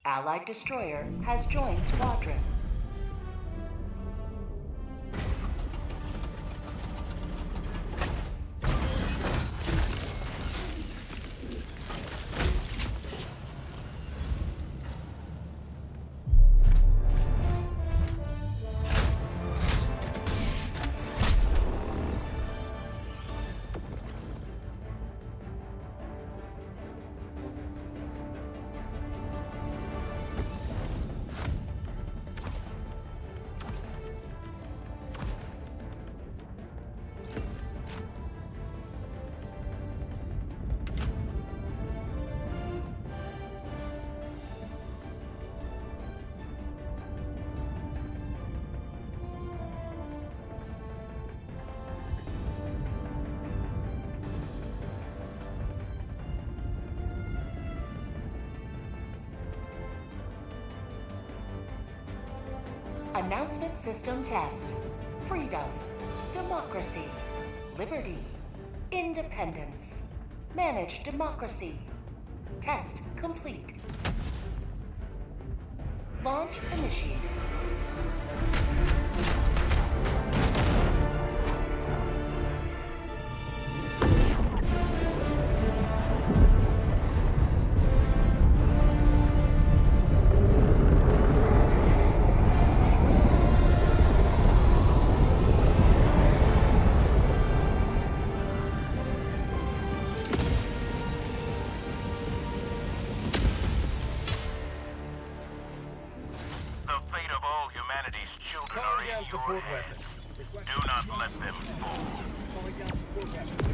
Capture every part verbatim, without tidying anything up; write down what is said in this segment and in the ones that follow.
Allied destroyer has joined squadron. Announcement system test. Freedom, democracy, liberty, independence. Managed democracy. Test complete. Launch initiated. Support weapons. Do not let them fall. Calling down support weapons.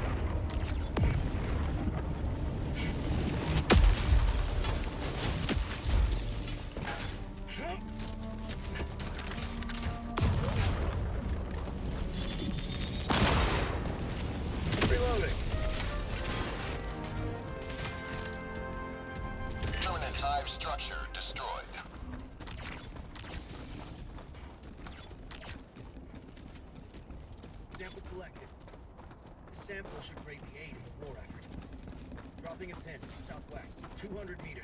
Reloading. Permanent hive structure destroyed. Sample collected. The sample should greatly aid in the war effort. Dropping a pin, southwest, two hundred meters.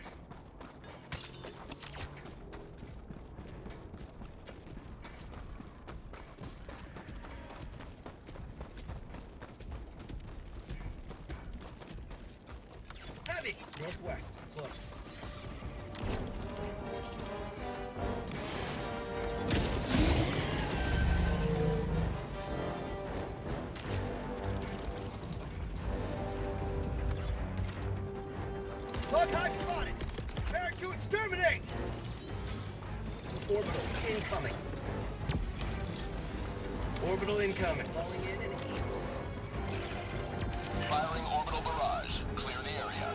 Heavy! Northwest, close. Log high spotted! Prepare to exterminate! Orbital incoming. Orbital incoming. Falling in and heat. Firing orbital barrage. Clear the area.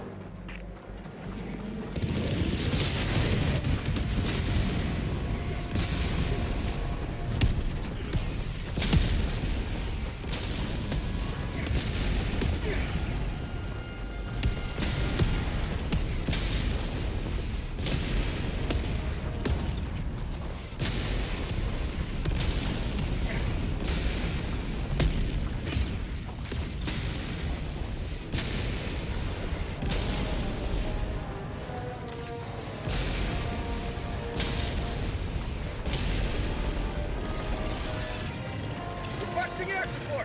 Requesting air support!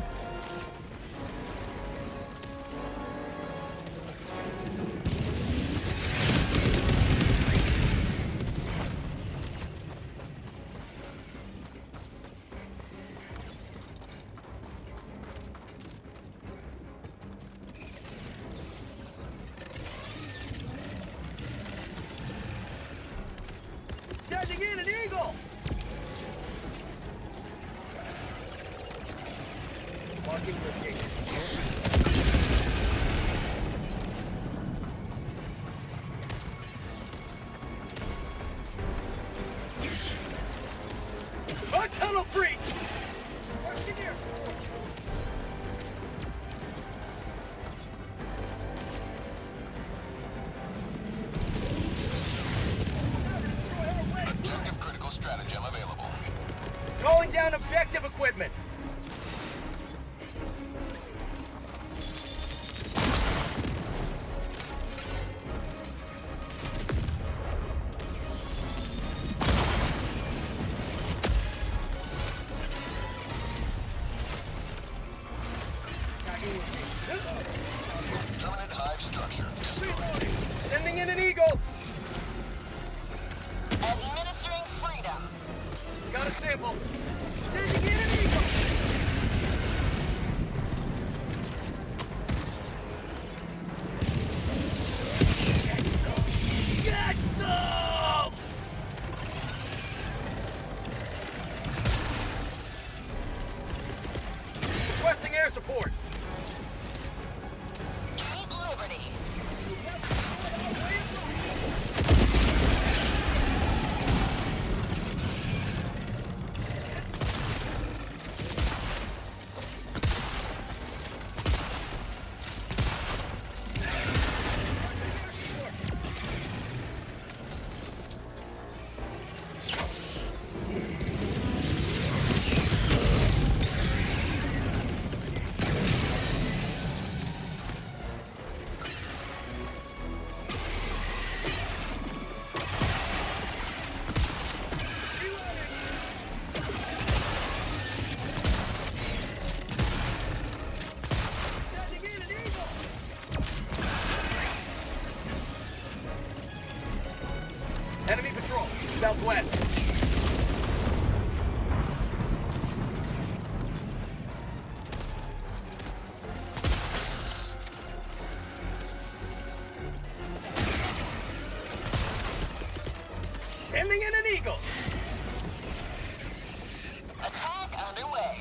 Sending in an eagle! Marking location. Our tunnel breach! Marking here. Objective critical stratagem available. Calling down objective equipment. sample. Sending in an eagle. Get some! Requesting air support. Keep Liberty. Enemy patrol, southwest. Sending in an eagle. Attack underway.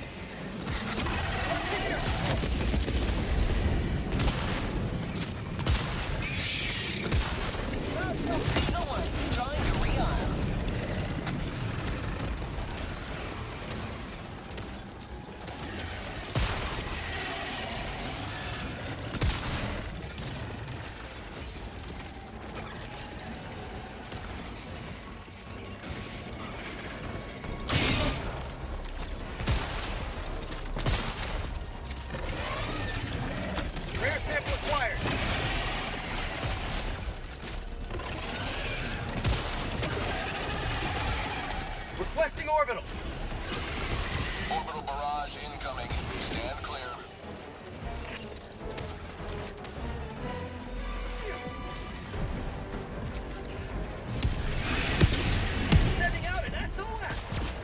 Eagle One trying to rearm. Rare sample acquired. Requesting orbital. Orbital barrage incoming. Stand clear. Sending out an S O S.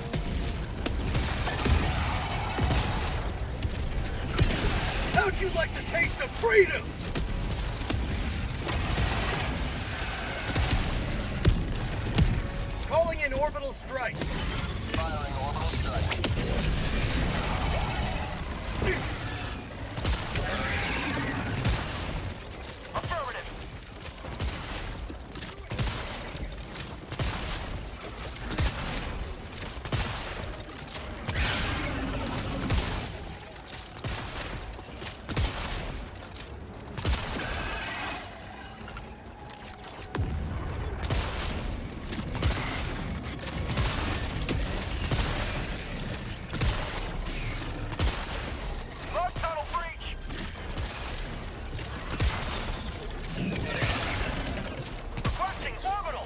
How'd you like the taste of freedom? Calling in orbital strike. Firing orbital strike. Affirmative. Log tunnel breach. Requesting orbital.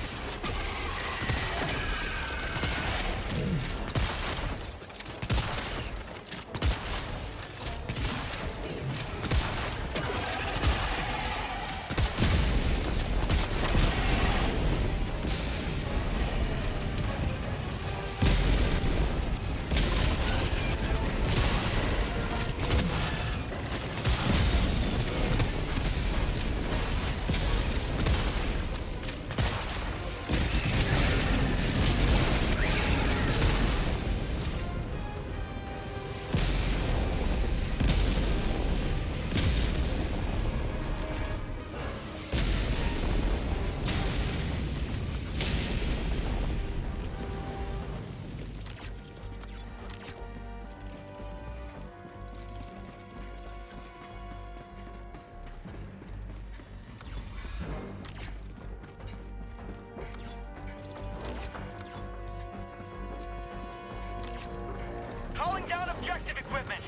Calling down objective equipment.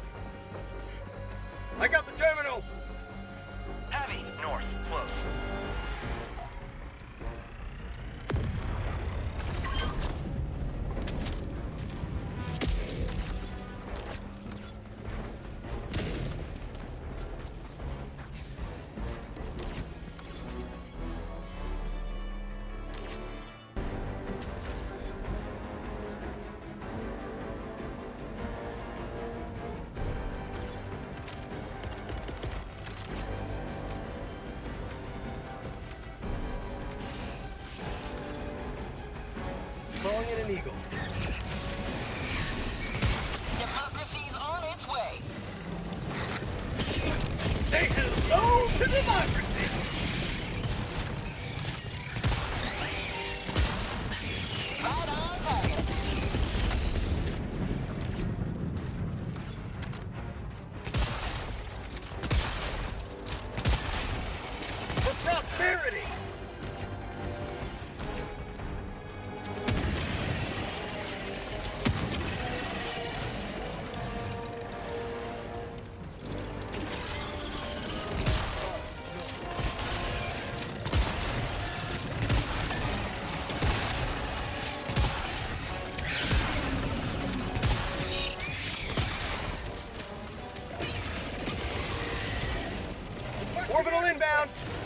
I got the terminal. Abby, north, close. Eagle. Democracy's on its way. Say hello to democracy! Right on target. For prosperity! Orbital inbound!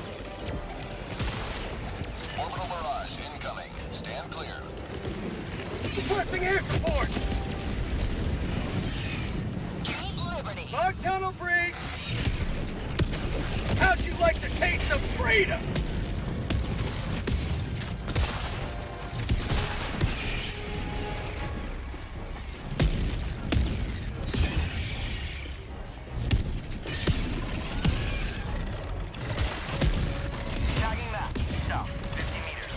Orbital barrage incoming. Stand clear. Requesting air support! Keep Liberty. Our tunnel breach! How'd you like the taste of freedom? Tagging map. South. fifty meters.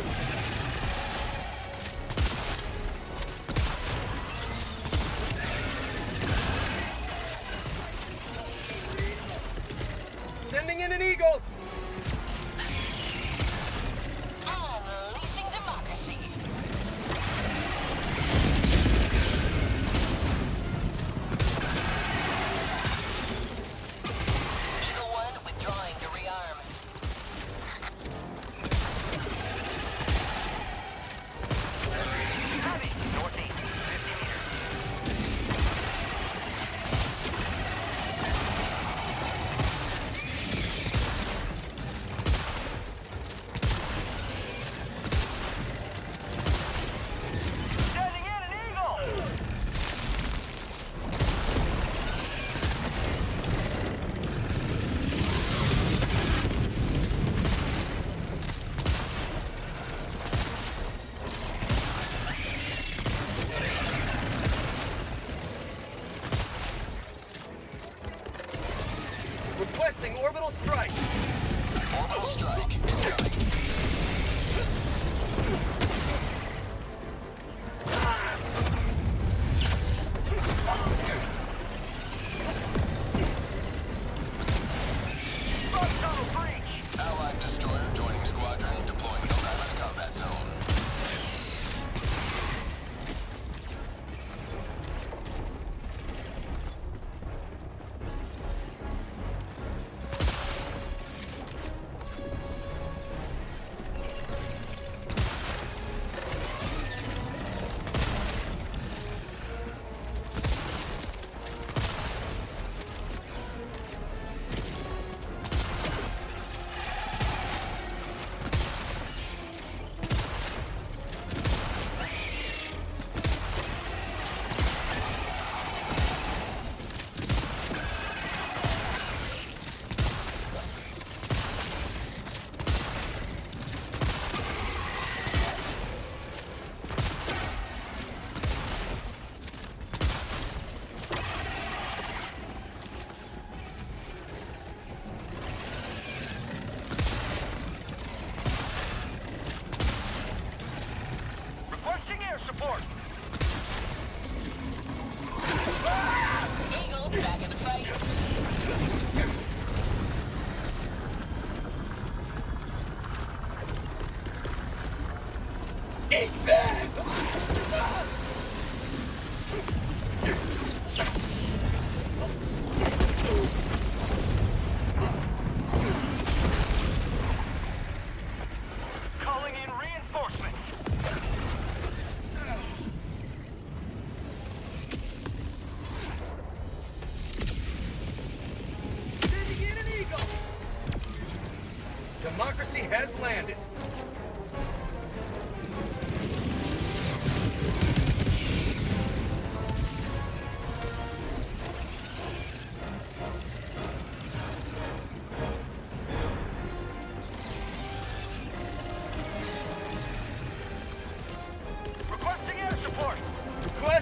Sending in an Eagle! Unleashing democracy. Eagle One withdrawing to rearm. Heavy. Northeast. fifty meters. Sending in an Eagle! Requesting orbital strike! Orbital strike incoming. Front tunnel breach! Allied destroyer joining squadron, deploying combat combat zone.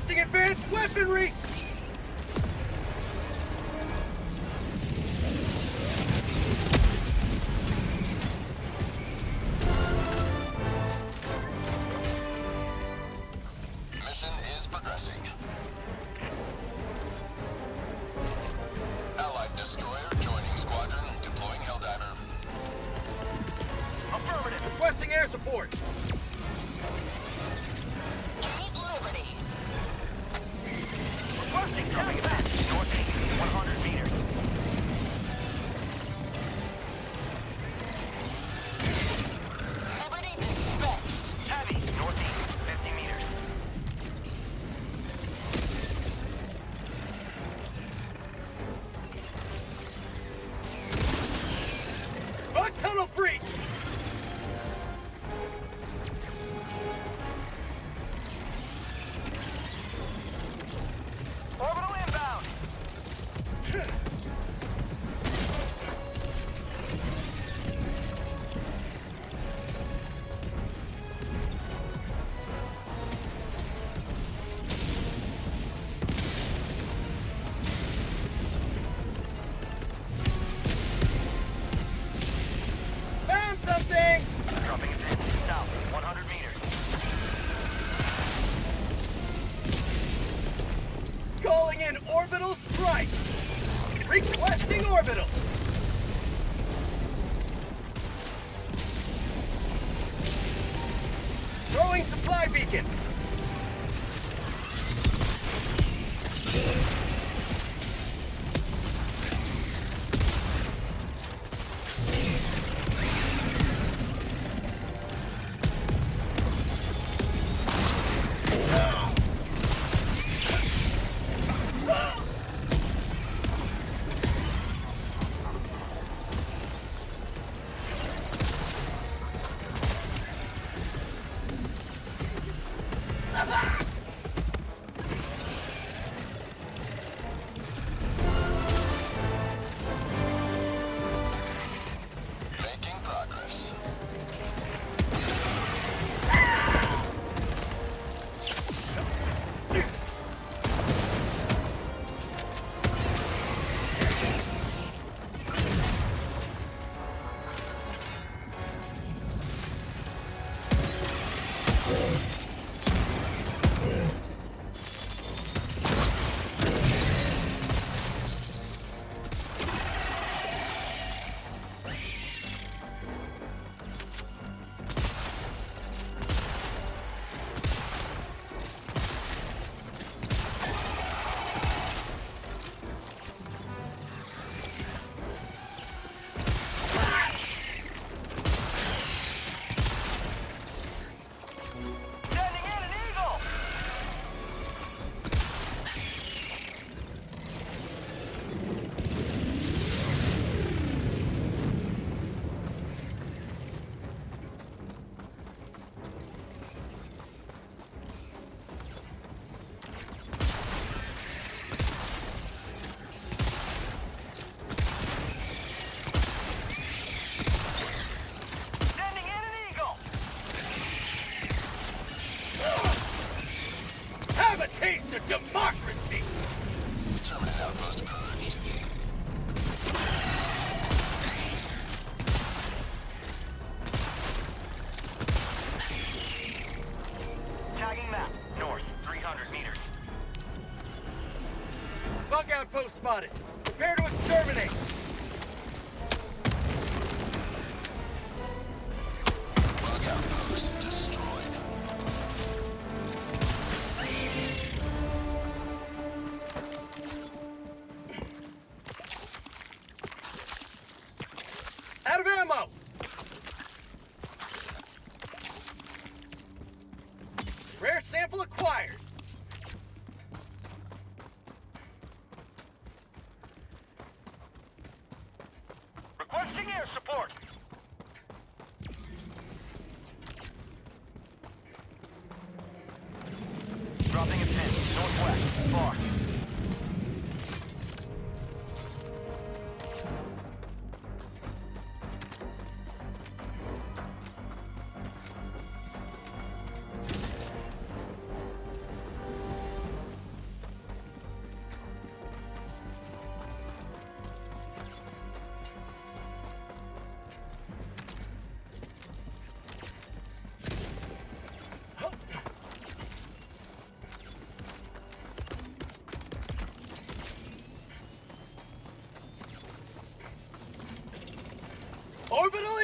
Requesting advanced weaponry! Mission is progressing. Allied destroyer joining squadron, deploying Helldiver. Affirmative. Requesting air support! Keep Liberty. Requesting coming back. Northeast, one hundred meters. Liberty dispatched. Heavy, northeast, fifty meters. Bug tunnel breach! Orbital inbound. Found something! Dropping a pin. South, one hundred meters. Calling in orbital strike! Requesting orbital! Throwing supply beacon! Making progress. Sending in an eagle. Sending in an eagle. Have a taste of democracy! Terminate outpost purged. Tagging map. North, three hundred meters. Bug outpost spotted! Prepare to exterminate! Bug outpost destroyed. Out of ammo! Rare sample acquired! Requesting air support. Dropping a pin. Northwest. Far.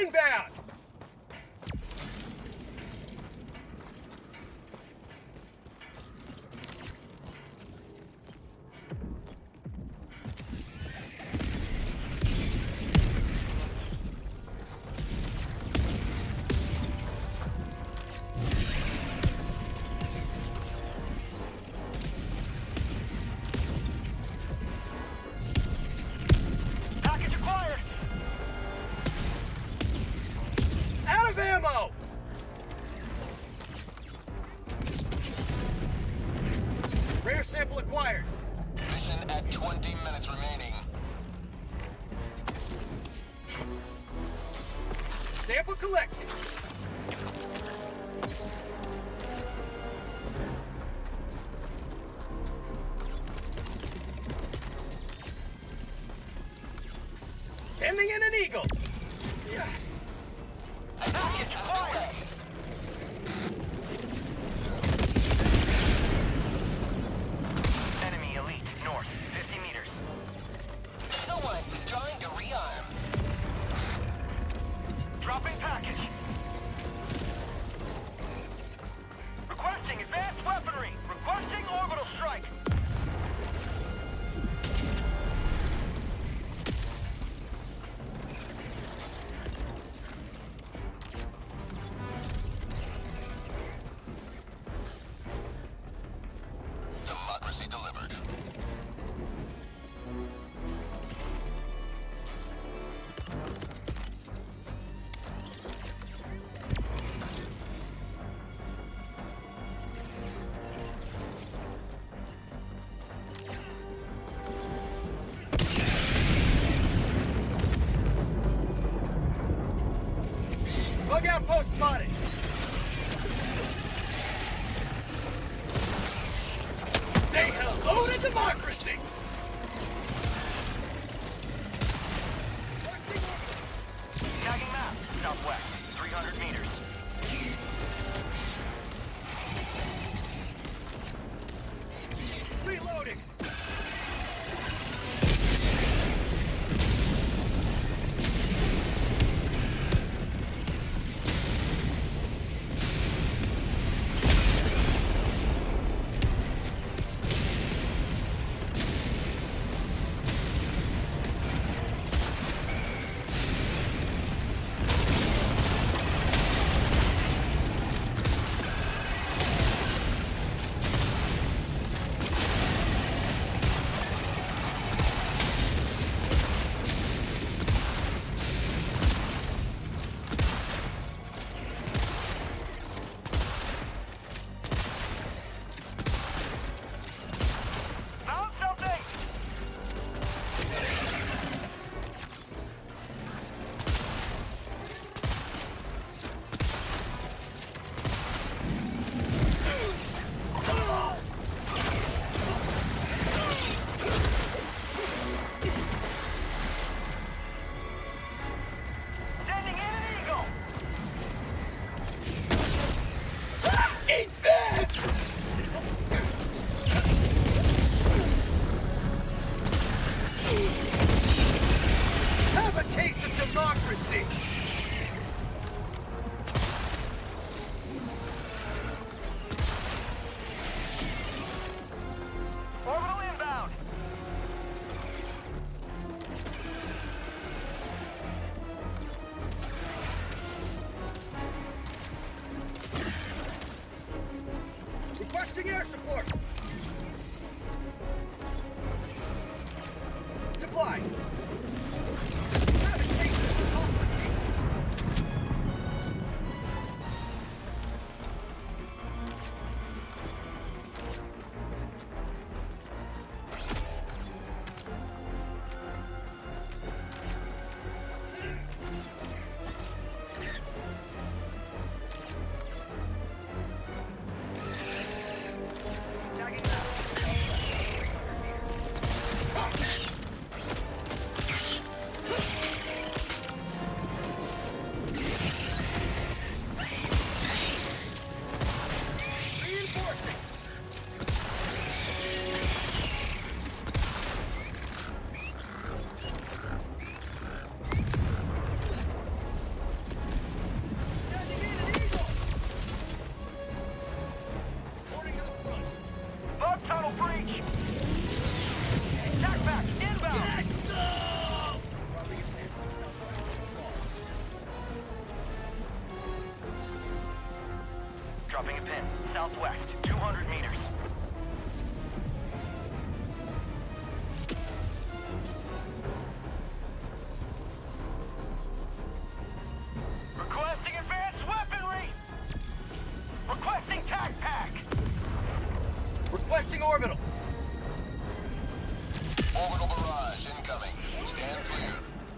inbound! Package acquired. Out of ammo! Rare sample acquired. Mission at twenty minutes remaining. Sample collected. Sending in an eagle. Yeah. Package underway. Enemy elite north, fifty meters. Someone trying to rearm. Dropping package. Requesting advanced weaponry. Requesting orbital strike. Democracy delivered. Bug outpost spotted. Say hello to democracy! Tagging map, southwest, three hundred meters. Reloading! Found something! Sending in an eagle! Eat this! Have a taste of democracy! Orbital inbound! Requesting air support! Supplies! Have a taste of democracy! breach! Attack back, inbound! Dropping a pin southwest. Dropping a pin, southwest, two hundred meters. Requesting advanced weaponry! Requesting tac pack! Requesting orbital. Orbital barrage incoming. Stand clear.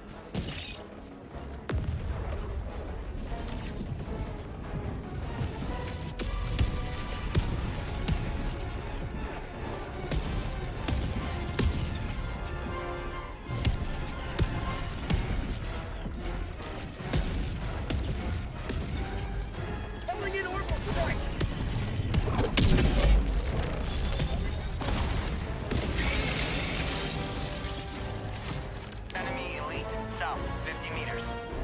Calling in orbital strike. Enemy elite, south, fifty meters.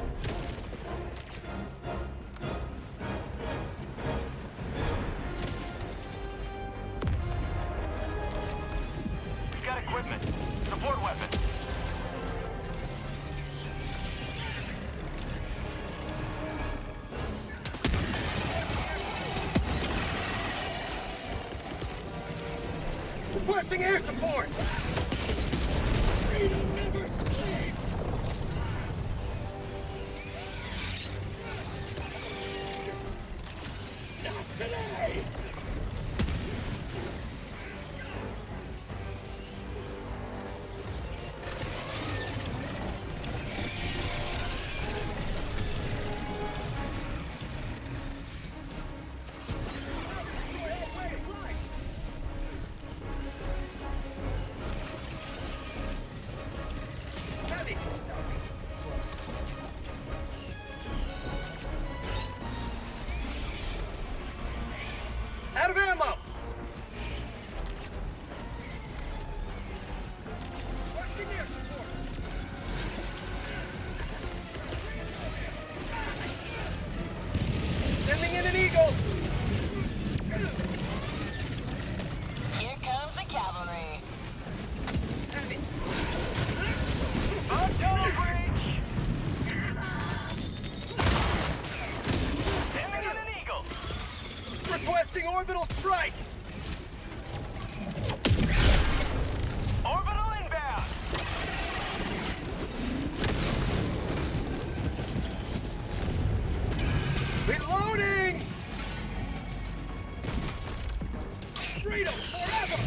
We've got equipment. Support weapon. Requesting air support. Freedom never sleeps. Not today. Heavy. Out of ammo. Requesting air support. Sending in an eagle. Here comes the cavalry. Heavy. Tunnel breach! Sending in an eagle! Requesting orbital strike. Orbital inbound! Reloading. Freedom forever.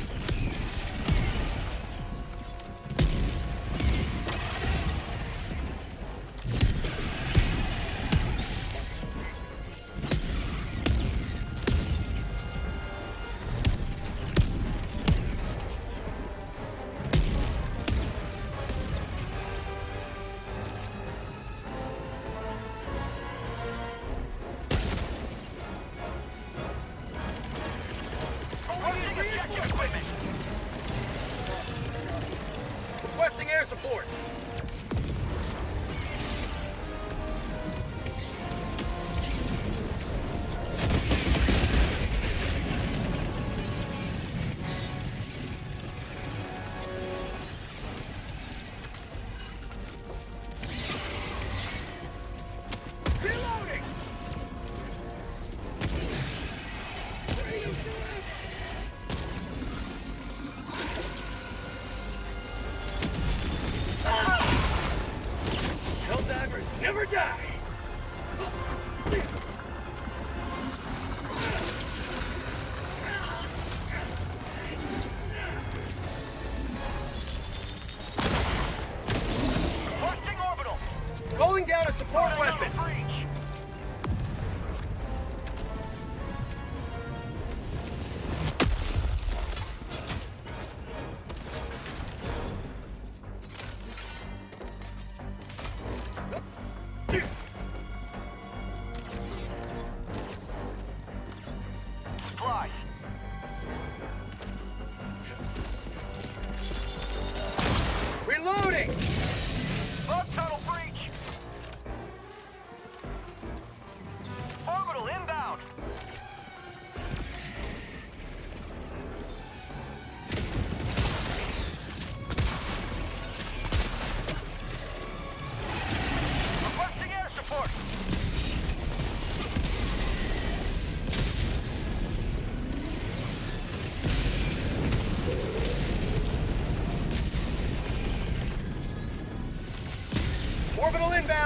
Requesting objective equipment! Requesting air support. Reloading. Freedom forever. Ah!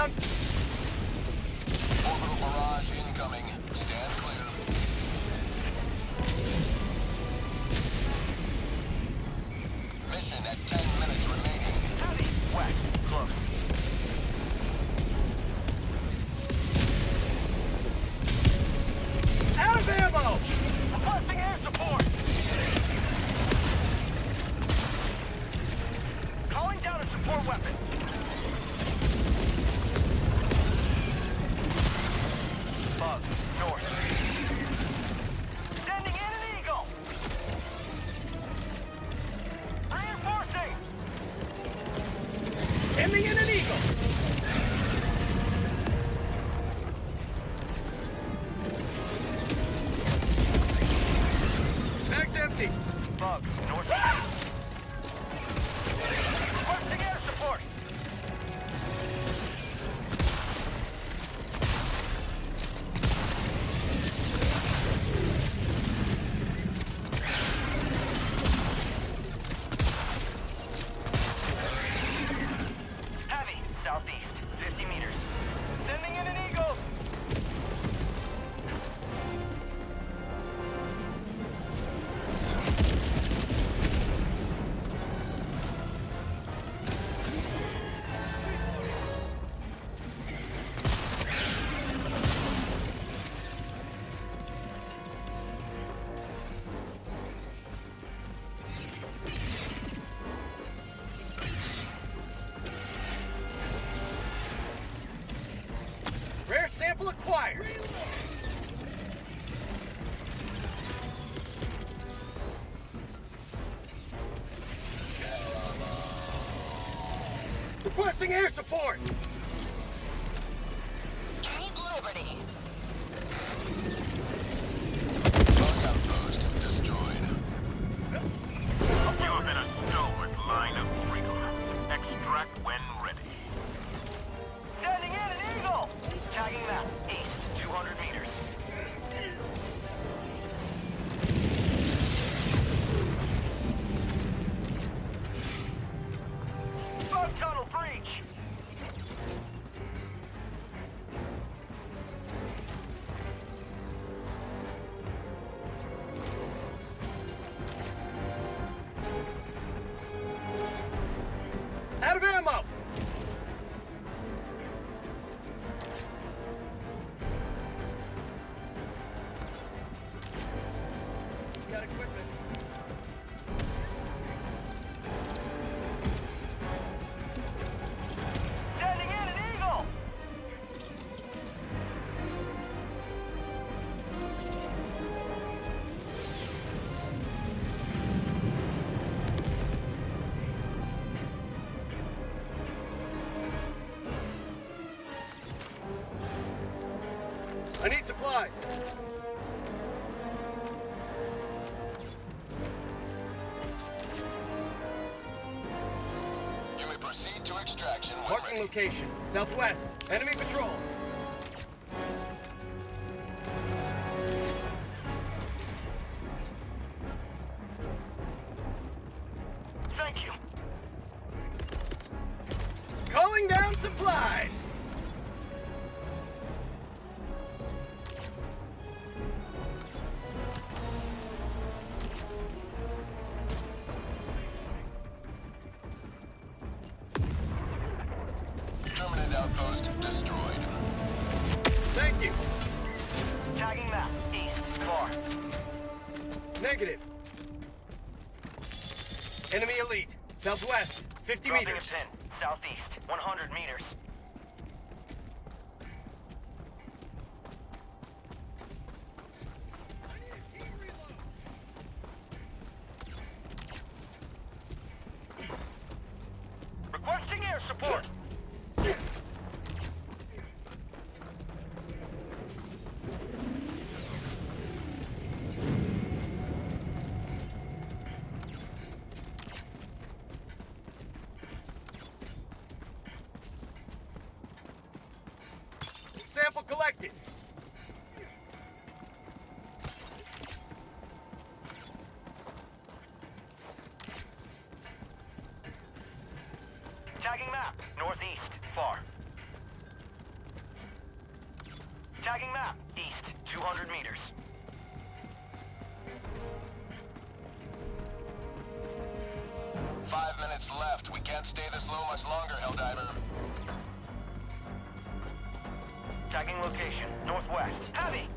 down. Orbital barrage incoming. Stand clear. Mission at ten minutes remaining. Heavy. West. Close. Out of ammo. Requesting air support. Calling down a support weapon. Bug. North. Sending in an eagle. Reinforcing. Sending in an eagle. Mag's empty. Bugs. North. Requesting air support. Heavy. Southeast. fifty meters. Sending in an eagle. Rare sample acquired. Requesting air support. Keep Liberty. Bug outpost destroyed. You have been a stalwart line of rigor. Extract when ready. Sending in an eagle. Tagging map. East. two hundred meters. Bug tunnel breach. Out of ammo. Got equipment. Sending in an eagle. I need supplies. You may proceed to extraction when Marking ready. location. Southwest. Enemy patrol. Thank you. Calling down supplies. Terminate outpost destroyed. Thank you. Tagging map. East. Far. Negative. Enemy elite. Southwest. fifty Dropping meters. a pin. Southeast. one hundred meters. Requesting air support. Sample collected. Tagging map. Northeast. Far. Tagging map. East, two hundred meters. Five minutes left. We can't stay this low much longer, Helldiver. Tagging location. Northwest. Heavy!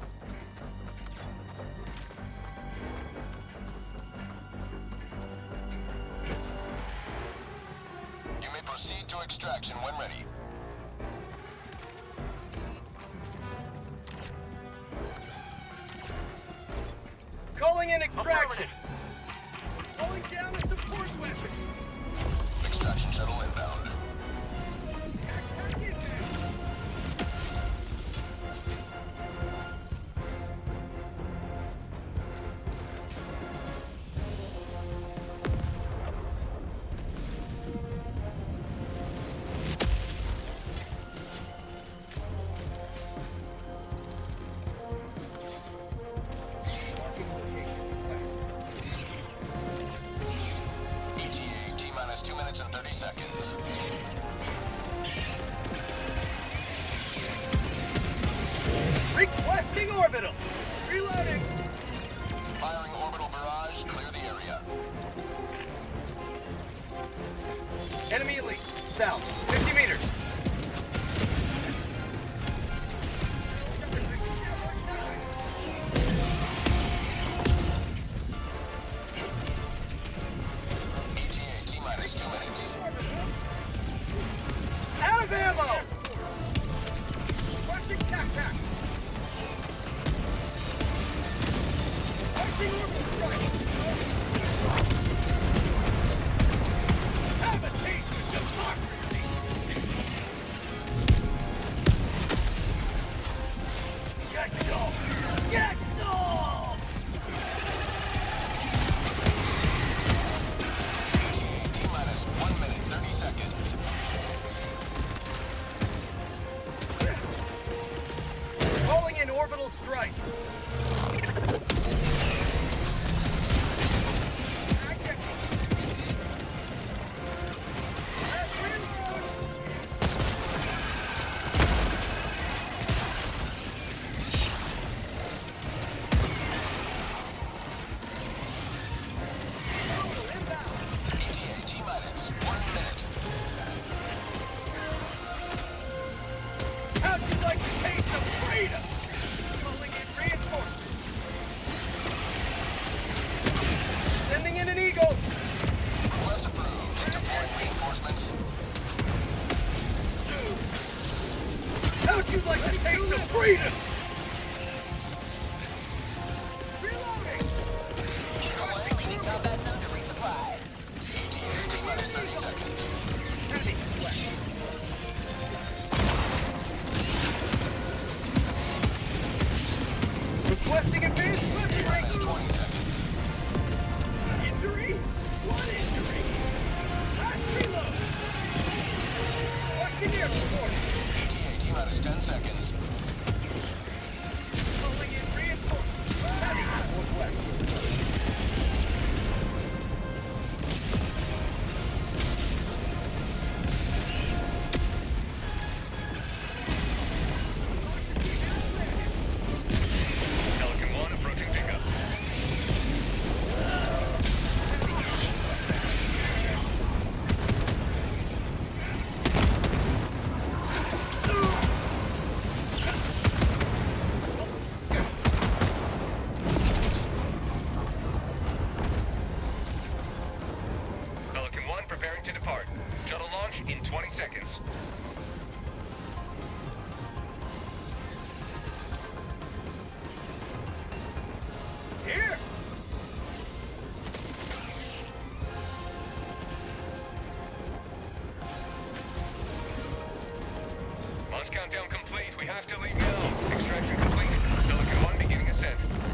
You may proceed to extraction when ready. Calling in extraction. Calling down a support weapon. Extraction shuttle inbound. Two minutes and thirty seconds. Requesting orbital. Reloading. Firing orbital barrage. Clear the area. Enemy elite. South. fifty meters. E T A T minus two minutes. Out of ammo! Requesting tac-tac. Requesting orbital strike. Have a taste of democracy! Get go! Get go! T minus one minute, thirty seconds. Calling in orbital strike. How'd you like the taste of freedom? Calling in reinforcements. Sending in an Eagle. Request approved. Deploying reinforcements. How'd you like the taste of freedom? Reloading. Eagle one leaving combat zone to resupply. E T A T minus thirty seconds. Heavy. Left. Requesting advanced T weapon minus range. twenty seconds. Injury? One injury. Last reload. Requesting air support. E T A T minus ten seconds. Calling in reinforcements. Heavy. Northwest. Pelican one approaching pickup. Pelican one preparing to depart. Shuttle launch in twenty seconds. Here. Launch countdown complete. We have to leave now. Extraction complete. Pelican one beginning ascent.